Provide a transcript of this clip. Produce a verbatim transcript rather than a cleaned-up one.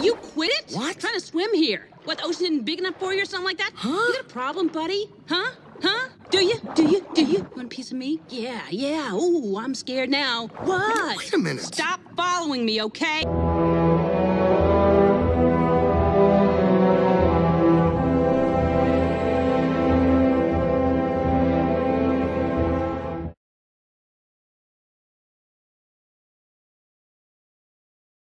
You quit it? What? Trying to swim here. What, the ocean isn't big enough for you or something like that? Huh? You got a problem, buddy? Huh? Huh? Do you? Do you? Do you? Want a piece of me? Yeah, yeah. Ooh, I'm scared now. What? Wait a minute. Stop following me, okay?